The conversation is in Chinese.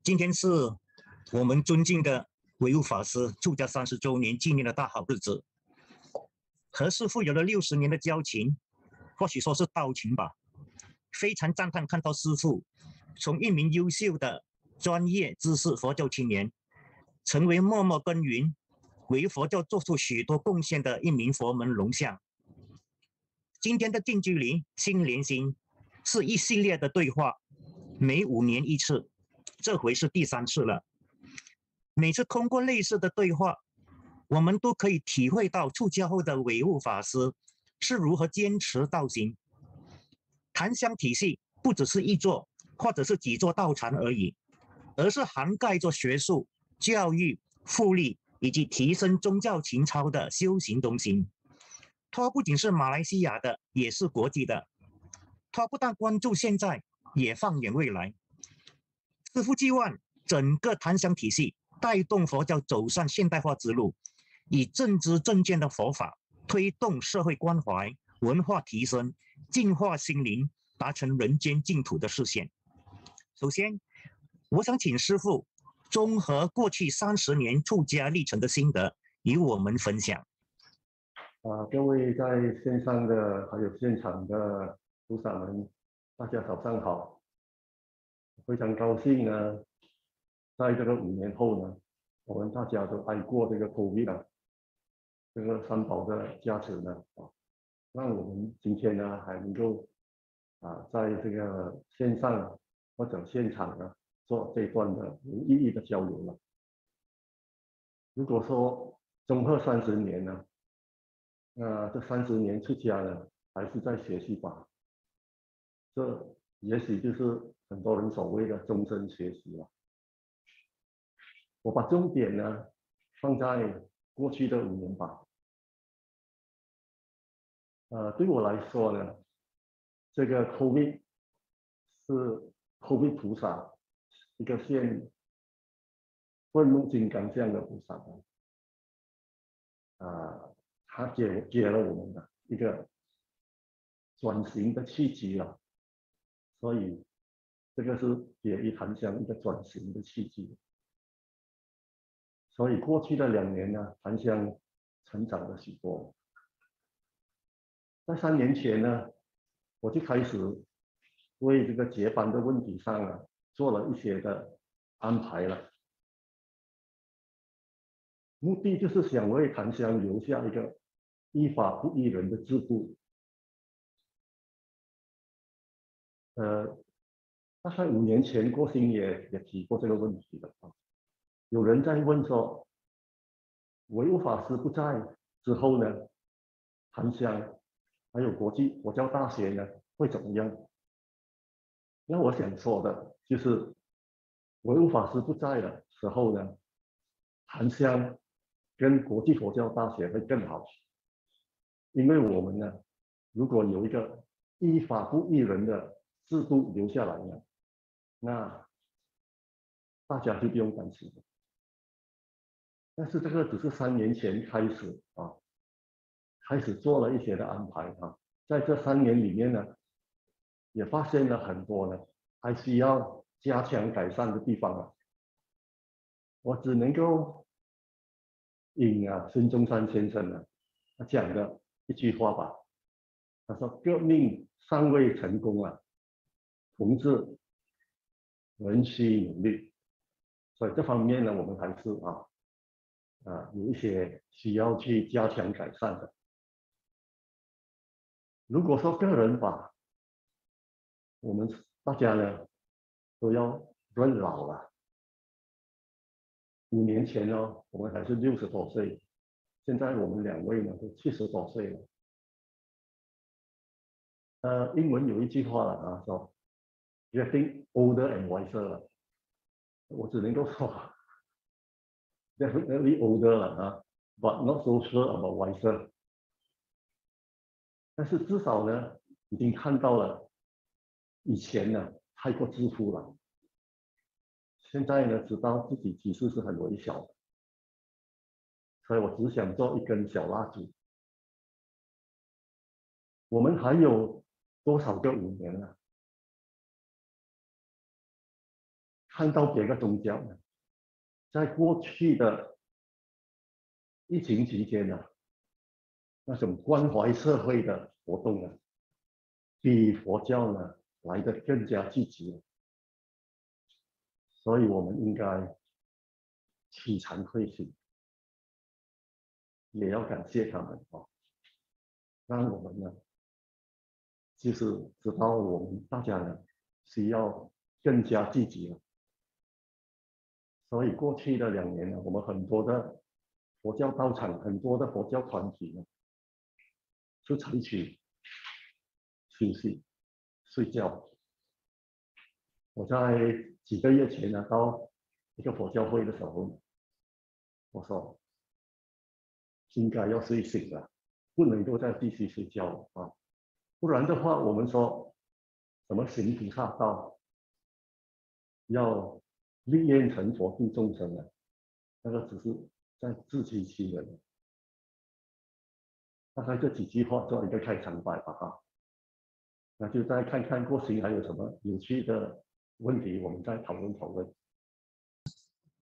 今天是我们尊敬的维悟法师出家30周年纪念的大好日子。和师父有了60年的交情，或许说是道情吧。非常赞叹看到师父从一名优秀的专业知识佛教青年，成为默默耕耘，为佛教做出许多贡献的一名佛门龙象。今天的近距离心连心是一系列的对话，每5年1次，这回是第3次了。每次通过类似的对话，我们都可以体会到出家后的维悟法师是如何坚持道行。檀香体系不只是一座或者是几座道场而已，而是涵盖着学术、教育、复利以及提升宗教情操的修行中心。它不仅是马来西亚的，也是国际的。它不但关注现在，也放眼未来。师父寄望整个檀香体系带动佛教走上现代化之路，以正知正见的佛法推动社会关怀、文化提升、净化心灵，达成人间净土的实现。首先，我想请师父综合过去30年出家历程的心得，与我们分享。 各位在线上的还有现场的菩萨们，大家早上好！非常高兴呢，在这个5年后呢，我们大家都挨过这个 COVID 了，这个三宝的加持呢，让我们今天呢还能够在这个线上或者现场呢做这段的有意义的交流了。如果说综合30年呢，这30年出家呢，还是在学习吧。这也许就是很多人所谓的终身学习了。我把重点呢放在过去的5年吧。对我来说呢，这个 COVID 是 COVID 菩萨一个现愤怒金刚这样的菩萨他给了我们的一个转型的契机了，所以这个是给予檀香一个转型的契机。所以过去的2年呢，檀香成长了许多。在3年前呢，我就开始为这个结班的问题上做了一些的安排了，目的就是想为檀香留下一个依法不依人的制度。大概5年前郭兴也提过这个问题了有人在问说，维悟法师不在之后呢，檀香还有佛教大学呢会怎么样？那我想说的就是，维悟法师不在的时候呢，檀香跟国际佛教大学会更好，因为我们呢，如果有一个依法不依人的制度留下来呢，那大家就不用担心了。但是这个只是3年前开始开始做了一些的安排在这3年里面呢，也发现了很多呢还需要加强改善的地方我只能够引孙中山先生他讲的一句话吧，他说革命尚未成功同志仍需努力。所以这方面呢，我们还是有一些需要去加强改善的。如果说个人吧，我们大家呢都要认老了。5年前呢，我们还是60多岁，现在我们2位呢都70多岁了。英文有一句话了说 getting older and wiser 了，我只能够说 definitely older 了but not so sure about wiser。但是至少呢，已经看到了以前呢太过自负了，现在呢知道自己其实是很微小的，所以我只想做一根小蜡烛。我们还有多少个5年看到别的宗教呢，在过去的疫情期间呢，那种关怀社会的活动呢，比佛教呢来得更加积极，所以我们应该起惭愧心，也要感谢他们让我们呢，就是知道我们大家呢需要更加积极了。所以过去的2年呢，我们很多的佛教道场，很多的佛教团体呢，就采取休息、睡觉。我在几个月前呢，到一个佛教会的时候，我说应该要睡醒了，不能够再继续睡觉啊，不然的话，我们说什么行菩萨道，要立愿成佛度众生呢，那个只是在自欺欺人。大概这几句话做一个开场白吧那就再看看过去还有什么有趣的问题，我们再讨论讨论。